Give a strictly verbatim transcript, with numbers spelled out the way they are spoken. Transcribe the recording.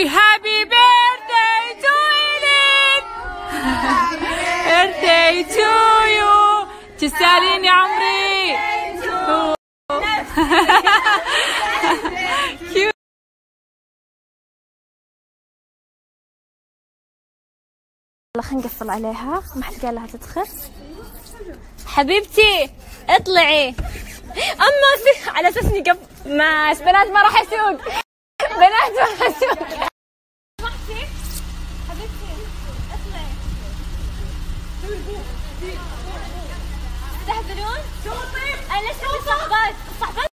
Happy birthday to Eileen. birthday to you. تسالين يا عمري. يلا خلينا نقفل عليها، ما حد قال لها تدخل. حبيبتي اطلعي. اما في على اساس اني قف ماش بنات ما راح اسوق. بنات ما راح اسوق. حبيبتي اطلعي. تستهبلون؟ انا شو صحبات؟ صحبات